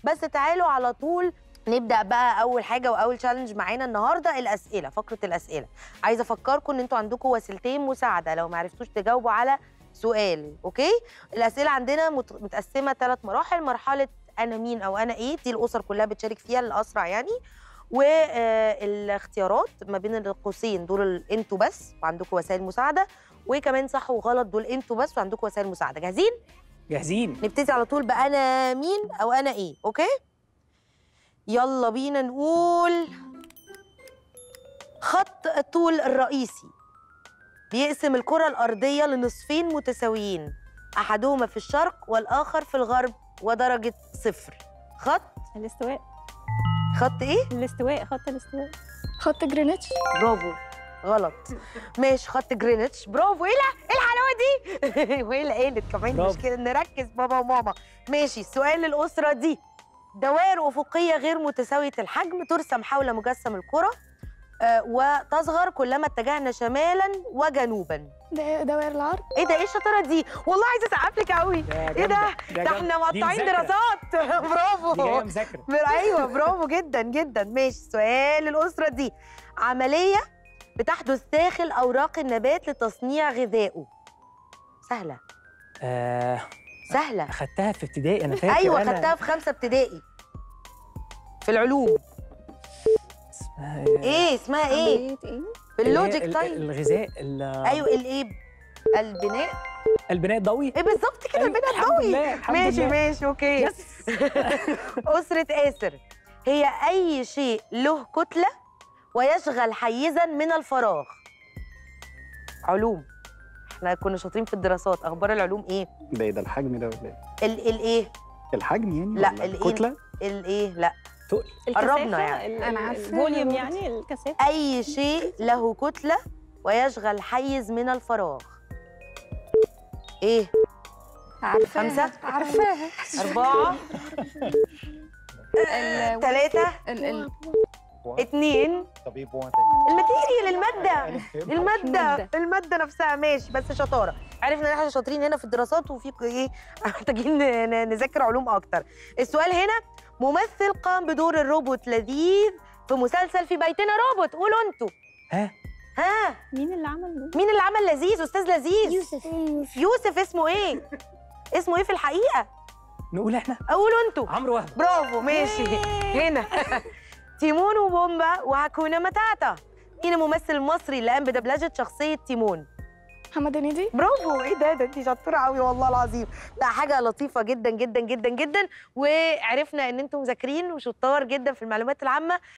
بس تعالوا على طول نبدأ بقى أول حاجة وأول تشالنج معانا النهارده الأسئلة، فقرة الأسئلة. عايزة أفكركم إن أنتوا عندكم وسيلتين مساعدة لو ما عرفتوش تجاوبوا على سؤال، أوكي؟ الأسئلة عندنا متقسمة 3 مراحل، مرحلة أنا مين أو أنا إيه، دي الأسر كلها بتشارك فيها الأسرع يعني، والاختيارات ما بين القوسين دول أنتوا بس وعندكم وسائل مساعدة، وكمان صح وغلط دول أنتوا بس وعندكم وسائل مساعدة. جاهزين؟ جاهزين. نبتدي على طول بأنا مين أو أنا إيه، أوكي؟ يلا بينا نقول خط الطول الرئيسي بيقسم الكرة الأرضية لنصفين متساويين، أحدهما في الشرق والآخر في الغرب ودرجة 0. خط الاستواء. خط إيه؟ الاستواء، خط الاستواء. خط جرينتش. برافو. غلط. ماشي خط جرينتش، برافو. إيه الحلاوة دي؟ وإيه القالت كمان برافو. مش كده، نركز بابا وماما. ماشي السؤال للأسرة دي، دوائر أفقية غير متساوية الحجم ترسم حول مجسم الكرة وتصغر كلما اتجهنا شمالا وجنوبا. دوائر العرض. ايه ده، ايه الشطاره دي؟ والله عايزه اسقف لك قوي. ايه ده احنا مقطعين دراسات. برافو. دي جايه مذاكره. ايوه برافو جدا جدا. ماشي سؤال الاسره دي، عمليه بتحدث داخل اوراق النبات لتصنيع غذائه. سهله. سهله. اخدتها في ابتدائي انا فاكر. ايوه خدتها في 5 ابتدائي في العلوم. اسمها ايه اسمها ايه؟ عملية ايه؟ في اللوجيك. طيب الغذاء ايوه الايه؟ البناء الضوئي. ايه بالظبط كده، البناء الحمد الضوئي. لله، الحمد ماشي لله. ماشي اوكي. أسرة آسر هي أي شيء له كتلة ويشغل حيزا من الفراغ. علوم، احنا كنا شاطرين في الدراسات، أخبار العلوم إيه؟ ده الحجم ده ولا ايه؟ الإيه؟ الحجم يعني؟ لا ولا الإيه؟ الكتلة؟ الإيه؟ لا تقل. قربنا يعني. أنا عارفة. الفوليوم يعني الكثافة. أي شيء له كتلة ويشغل حيز من الفراغ. إيه؟ عارفاها. 5 عارفاها. 4 3 2 طبيب الماتيريال، المادة نفسها. ماشي بس شطارة، عرفنا ان احنا شاطرين هنا في الدراسات وفي ايه محتاجين نذاكر علوم اكتر. السؤال هنا، ممثل قام بدور الروبوت لذيذ في مسلسل في بيتنا روبوت. قولوا انتوا. ها مين اللي عمل ده؟ مين اللي عمل لذيذ؟ استاذ لذيذ يوسف. اسمه ايه؟ اسمه ايه في الحقيقة؟ نقول احنا. قولوا انتوا. عمرو وهبي. برافو ماشي. هنا تيمون وبومبا وهاكونا ماتاتا. مين الممثل المصري اللي قام بدبلجة شخصية تيمون؟ محمد هنيدي. برافو. ايه ده انت شطوره قوي والله العظيم. لا حاجه لطيفه جدا جدا جدا جدا، وعرفنا ان انتم مذاكرين وشطار جدا في المعلومات العامه.